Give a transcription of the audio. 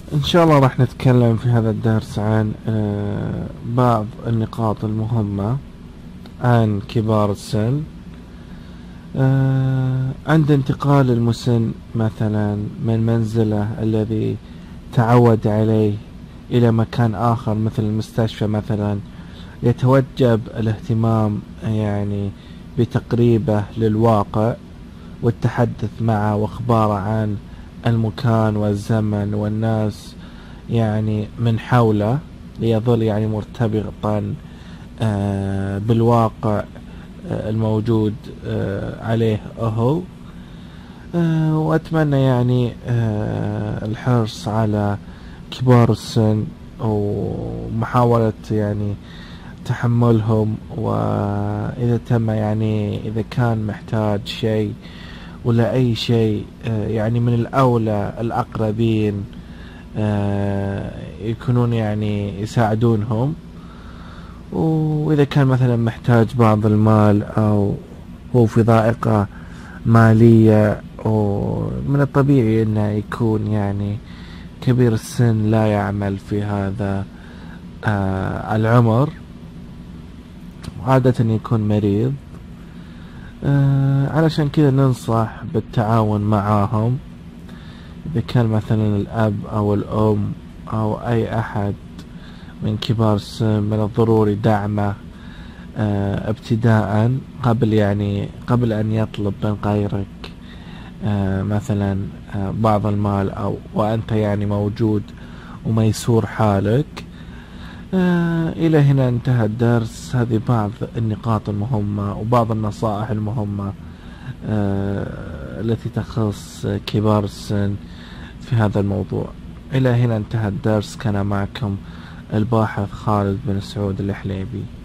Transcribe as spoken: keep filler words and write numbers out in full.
إن شاء الله راح نتكلم في هذا الدرس عن آه، بعض النقاط المهمة عن كبار السن. آه، عند انتقال المسن مثلا من منزله الذي تعود عليه إلى مكان آخر مثل المستشفى مثلا، يتوجب الاهتمام يعني بتقريبه للواقع والتحدث معه واخباره عن المكان والزمن والناس يعني من حوله، ليظل يعني مرتبطا آه، بالواقع آه، الموجود آه، عليه هو. آه، وأتمنى يعني آه، الحرص على كبار السن ومحاولة يعني تحملهم، وإذا تم يعني إذا كان محتاج شيء ولا أي شيء آه، يعني من الأولى الأقربين آه، يكونون يعني يساعدونهم. وإذا كان مثلا محتاج بعض المال أو هو في ضائقة مالية، ومن الطبيعي أنه يكون يعني كبير السن لا يعمل في هذا آه العمر، عادة يكون مريض. آه علشان كذا ننصح بالتعاون معاهم، إذا كان مثلا الأب أو الأم أو أي أحد من كبار السن من الضروري دعمه آه ابتداء قبل يعني قبل أن يطلب من غيرك آه مثلا آه بعض المال، أو وأنت يعني موجود وميسور حالك. آه إلى هنا انتهى الدرس. هذه بعض النقاط المهمة وبعض النصائح المهمة آه التي تخص كبار السن في هذا الموضوع. إلى هنا انتهى الدرس. كان معكم الباحث خالد بن سعود الحليبي.